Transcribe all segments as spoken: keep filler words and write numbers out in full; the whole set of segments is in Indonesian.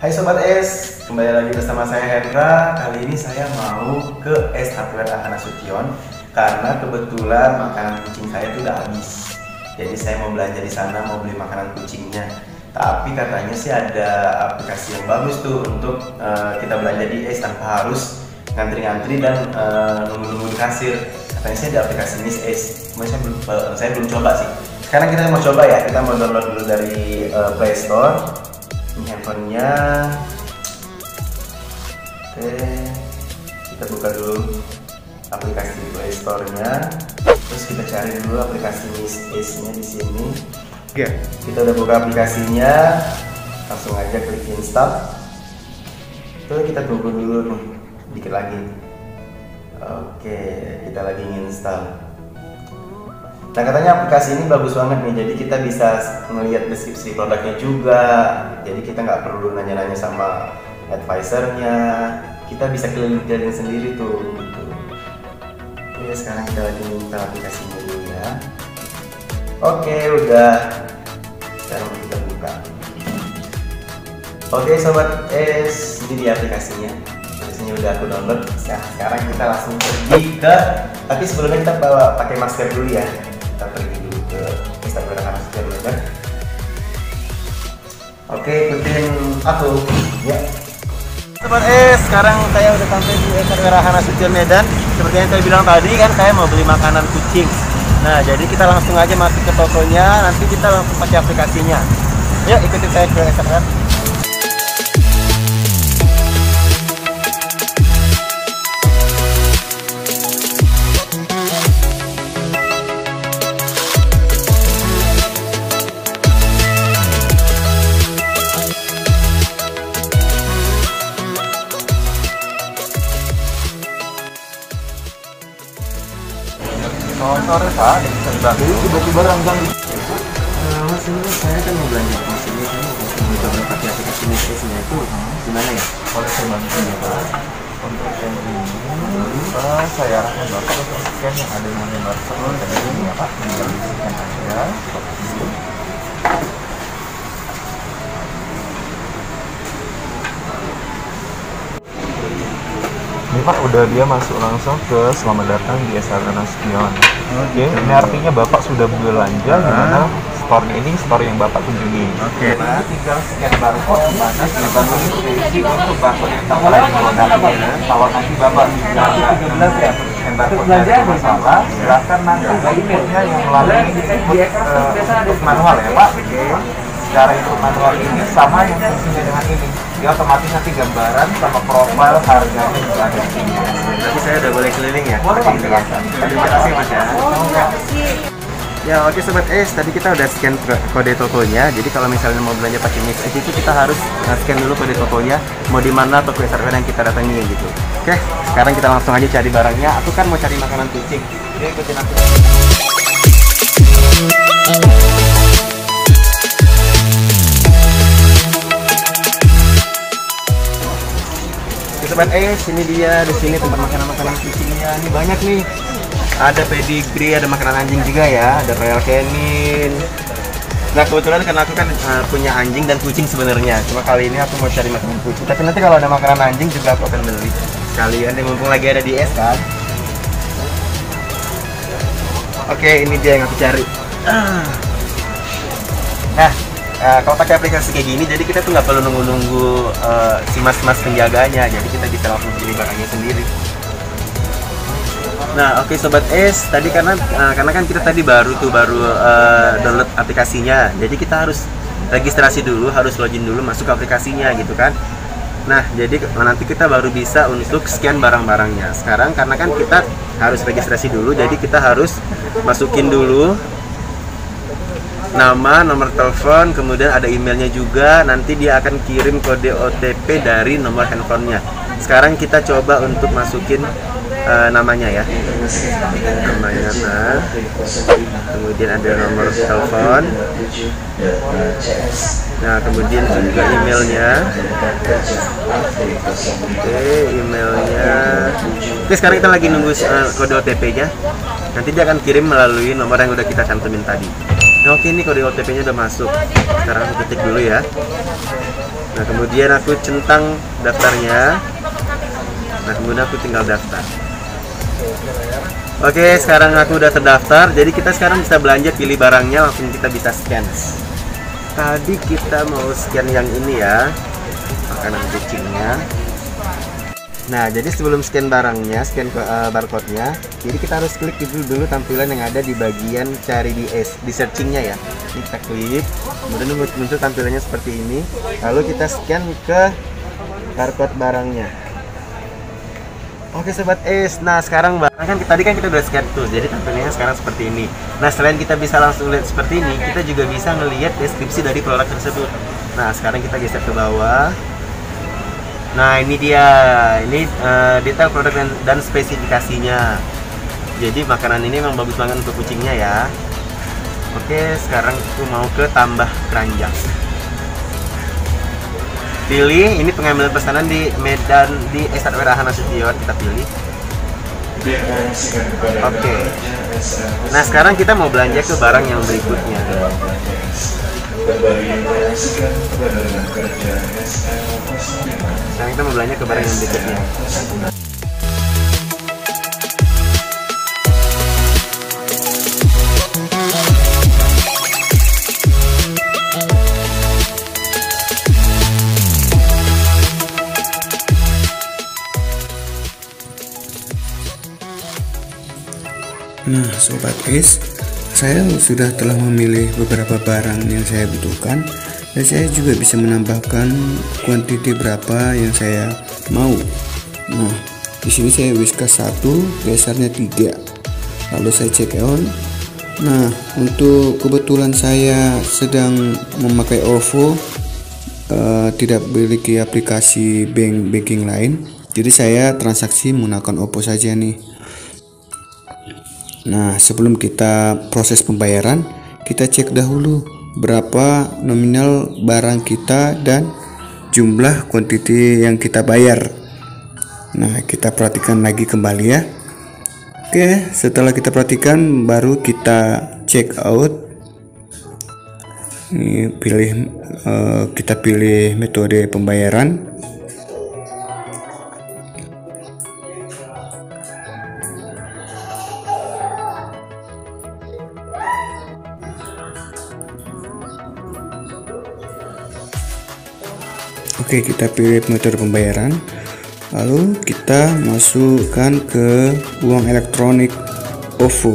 Hai Sobat S, kembali lagi bersama saya Hendra. Kali ini saya mau ke S Hardware Ahana Sution karena kebetulan makanan kucing saya itu udah habis. Jadi saya mau belanja di sana, mau beli makanan kucingnya. Tapi katanya sih ada aplikasi yang bagus tuh untuk uh, kita belanja di S tanpa harus ngantri-ngantri dan nunggu-nunggu uh, di kasir. Katanya sih ada aplikasi Miss S. Cuma saya belum, uh, saya belum coba sih. Sekarang kita mau coba ya, kita mau download dulu dari uh, Play Store. Ini handphonenya. Oke, kita buka dulu aplikasi Play Store-nya. Terus kita cari dulu aplikasi Miss S-nya di sini. Oke, kita udah buka aplikasinya, langsung aja klik install. Terus kita tunggu dulu nih, dikit lagi. Oke, kita lagi install. Nah, katanya aplikasi ini bagus banget nih, jadi kita bisa ngelihat deskripsi produknya juga. Jadi kita nggak perlu nanya-nanya sama advisernya, kita bisa keliling-keliling sendiri tuh. Gitu. Oke, sekarang kita lagi minta aplikasinya dulu ya. Oke, udah. Sekarang kita buka. Oke Sobat S, ini dia aplikasinya. Aplikasinya udah aku download. Nah, sekarang kita langsung pergi ke. Tapi sebelumnya kita bawa pakai masker dulu ya. Kita pergi dulu ke Instagram masker dulu kan. Oke, ikutin aku ya. Sobat S, sekarang saya udah sampai di Instagram Ahana Sution Medan. Seperti yang saya bilang tadi kan, saya mau beli makanan kucing. Nah, jadi kita langsung aja masuk ke tokonya, nanti kita langsung pakai aplikasinya. Yuk, ikutin saya ke Instagram. Oh, sore Pak, bisa dibantu tiba-tiba ranggang. Uh, mas ini saya kan mau belanja di sini, saya mau coba pakai aplikasi Miss S-nya itu gimana ya? Boleh saya bantu ya Pak. Untuk yang ini, Pak, saya arahkan Bapak untuk scan yang ada nomor barcode dan ini ya Pak, tinggal di scan aja. Ini Pak, udah dia masuk langsung ke selamat datang di S Hardware Sution. Oke, ini artinya Bapak sudah belanja di mana store-nya ini store yang Bapak kunjungi. Oke. Nah, tinggal scan barcode di mana scan barcode itu diisi untuk barcode yang tambahan di produknya. Kalau nanti Bapak tidak scan barcode-nya ada masalah, silakan nanti inputnya yang melalui input uh, manual ya Pak. Cara input manual ini sama yang fungsinya dengan ini. Dia otomatis nanti gambaran sama profil harganya juga ada di sini. Nanti saya udah boleh keliling ya? Boleh Pak, silakan. Terima kasih Mas ya. Ya oke Sobat S, tadi kita udah scan kode tokonya. Jadi kalau misalnya mau belanja pakai Miss S itu kita harus scan dulu kode tokonya, mau di mana toko S Hardware yang kita datangi gitu. Oke, sekarang kita langsung aja cari barangnya. Aku kan mau cari makanan kucing. Jadi ikutin aku. Sobat S, ini dia di sini tempat makanan-makanan kucingnya. Ini banyak nih. Ada pedigree, ada makanan anjing juga ya, ada royal canin. Nah, kebetulan karena aku kan uh, punya anjing dan kucing sebenarnya. Cuma kali ini aku mau cari makanan kucing. Tapi nanti kalau ada makanan anjing juga aku akan beli. Sekalian deh, mumpung lagi ada di S kan. Oke, ini dia yang aku cari. Nah, Uh, kalau pakai aplikasi kayak gini, jadi kita tuh nggak perlu nunggu-nunggu uh, si mas-mas penjaganya, jadi kita bisa langsung pilih barangnya sendiri. Nah, oke okay, Sobat S, tadi karena uh, karena kan kita tadi baru tuh baru uh, download aplikasinya, jadi kita harus registrasi dulu, harus login dulu masuk ke aplikasinya gitu kan. Nah, jadi nanti kita baru bisa untuk scan barang-barangnya. Sekarang karena kan kita harus registrasi dulu, jadi kita harus masukin dulu nama, nomor telepon, kemudian ada emailnya juga. Nanti dia akan kirim kode O T P dari nomor handphonenya. Sekarang kita coba untuk masukin uh, namanya ya, namanya, nah, kemudian ada nomor telepon, nah kemudian juga emailnya. Oke, emailnya. Oke, sekarang kita lagi nunggu uh, kode O T P-nya. Nanti dia akan kirim melalui nomor yang udah kita cantumin tadi. Nah, oke, ini kode O T P-nya udah masuk. Sekarang aku ketik dulu ya. Nah kemudian aku centang daftarnya. Nah kemudian aku tinggal daftar. Oke, sekarang aku udah terdaftar. Jadi kita sekarang bisa belanja, pilih barangnya, langsung kita bisa scan. Tadi kita mau scan yang ini ya, makanan kucingnya. Nah jadi sebelum scan barangnya, scan uh, barcode-nya, jadi kita harus klik dulu dulu tampilan yang ada di bagian cari di es, di searchingnya ya. Ini kita klik, kemudian muncul tampilannya seperti ini. Lalu kita scan ke barcode barangnya. Oke sobat es, nah sekarang barang kan tadi kan kita udah scan tuh, jadi tampilannya sekarang seperti ini. Nah selain kita bisa langsung lihat seperti ini, kita juga bisa ngelihat deskripsi dari produk tersebut. Nah sekarang kita geser ke bawah. Nah ini dia, ini uh, detail produk dan, dan spesifikasinya. Jadi makanan ini memang bagus banget untuk kucingnya ya. Oke, sekarang aku mau ke tambah keranjang. Pilih, ini pengambilan pesanan di Medan di S R W Raha Nasution, kita pilih. Oke. Nah sekarang kita mau belanja ke barang yang berikutnya. Sekarang kita mau belanja ke barang yang berikutnya. Nah sobat es, saya sudah telah memilih beberapa barang yang saya butuhkan dan saya juga bisa menambahkan kuantiti berapa yang saya mau. Nah di sini saya whiskas satu, gesernya tiga, lalu saya check out. Nah untuk kebetulan saya sedang memakai OVO, uh, tidak memiliki aplikasi bank banking lain, jadi saya transaksi menggunakan OVO saja nih. Nah sebelum kita proses pembayaran, kita cek dahulu berapa nominal barang kita dan jumlah kuantiti yang kita bayar. Nah kita perhatikan lagi kembali ya. Oke, setelah kita perhatikan baru kita check out. Ini pilih uh, kita pilih metode pembayaran. Oke, kita pilih metode pembayaran, lalu kita masukkan ke uang elektronik OVO.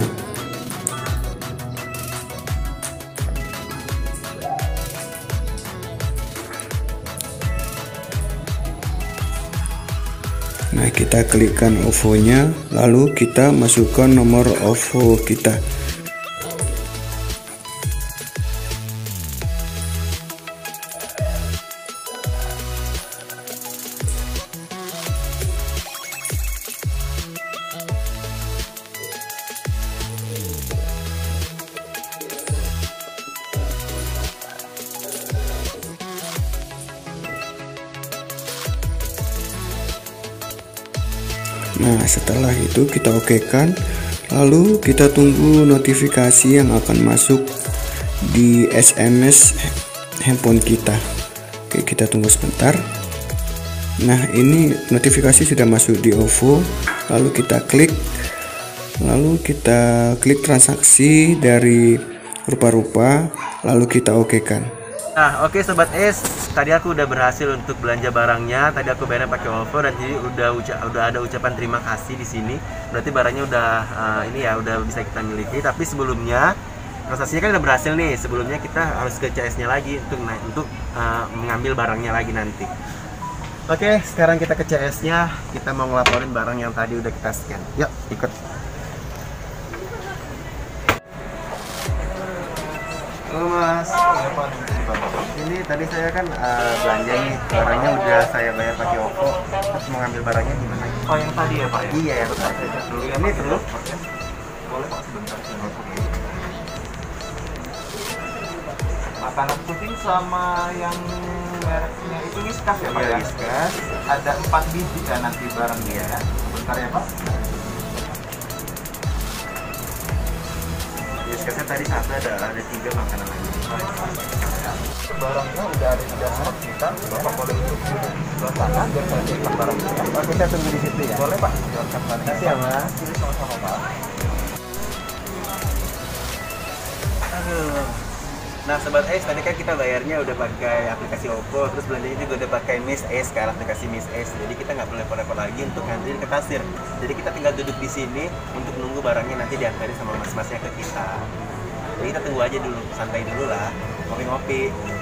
Nah kita klikkan OVO-nya, lalu kita masukkan nomor OVO kita. Nah setelah itu kita okekan, lalu kita tunggu notifikasi yang akan masuk di S M S handphone kita. Oke, kita tunggu sebentar. Nah ini notifikasi sudah masuk di OVO, lalu kita klik, lalu kita klik transaksi dari rupa-rupa, lalu kita okekan. Nah, oke okay, sobat es, tadi aku udah berhasil untuk belanja barangnya. Tadi aku bayarnya pakai OVO dan jadi udah uca udah ada ucapan terima kasih di sini. Berarti barangnya udah uh, ini ya udah bisa kita miliki. Tapi sebelumnya transaksinya kan udah berhasil nih. Sebelumnya kita harus ke C S-nya lagi untuk naik untuk uh, mengambil barangnya lagi nanti. Oke, okay, sekarang kita ke C S-nya. Kita mau ngelaporin barang yang tadi udah kita scan. Yuk, ikut. Halo Mas. Ini tadi saya kan uh, belanja nih, barangnya udah saya bayar pakai OVO. Terus mau ngambil barangnya gimana? Oh yang tadi ya Pak? Iya ya, betul. Ini dulu. Boleh Pak sebentar. Makanan kucing sama yang mereknya itu Whiskas ya Pak ya? Whiskas. Ada empat biji kan nanti barangnya ya. Sebentar ya Pak. Ya Whiskersnya tadi satu, ada ada tiga makanan lagi. Barangnya udah ada di dashboard kita. Bapak boleh duduk di sebelah sana biar saya cek barangnya. Oke, saya tunggu di situ ya. Boleh Pak. Terima kasih ya Mas. Ini sama-sama Pak. Aduh. Nah Sobat Ace, tadi kan kita bayarnya udah pakai aplikasi Oppo, terus belanjanya juga udah pakai Miss Ace, ke aplikasi Miss Ace. Jadi kita nggak perlu repot-repot lagi untuk nganterin ke kasir. Jadi kita tinggal duduk di sini untuk nunggu barangnya nanti diantarin sama mas-masnya ke kita. Jadi kita tunggu aja dulu, santai dulu lah, ngopi-ngopi.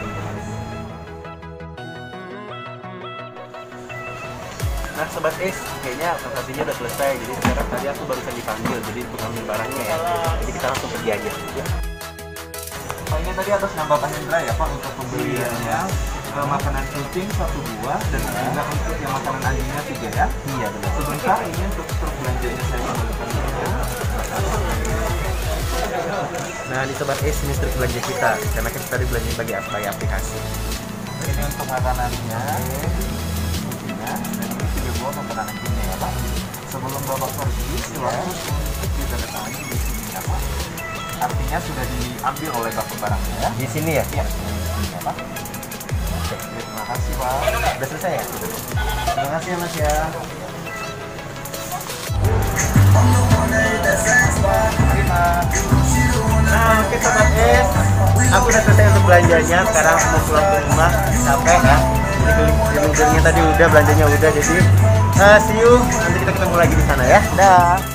Nah Sobat Ace, kayaknya transaksinya udah selesai. Jadi sekarang tadi aku barusan dipanggil, jadi untuk ambil barangnya ya. Jadi kita langsung pergi aja. Ya. Pak, ini tadi atas nama Pak Hendra ya Pak untuk pembeliannya. Ke makanan kucing satu buah dan juga untuk yang makanan anjingnya tiga ya. Iya benar. Sebentar ini untuk truk belanjanya saya kembalikan dulu ya. Nah ini Sobat Ace, ini truk belanja kita. Karena kita tadi belanja bagi pakai aplikasi. Ini untuk makanannya, kucingnya, dan ini tiga buah makanan anjingnya ya Pak. Sebelum Bapak pergi, silakan untuk ditandatangani di sini ya Pak. Artinya sudah diambil oleh Bapak barangnya ya. Di sini ya? Iya, di sini ya Pak. Oke, terima kasih Pak. Udah selesai ya? Terima kasih ya Mas ya. Nah oke Sobat Ace, aku udah selesai untuk belanjanya. Sekarang aku mau pulang ke rumah, capek ya. Jadi keliling-kelilingnya tadi udah, belanjanya udah. Jadi uh, see you, nanti kita ketemu lagi di sana ya. Dah.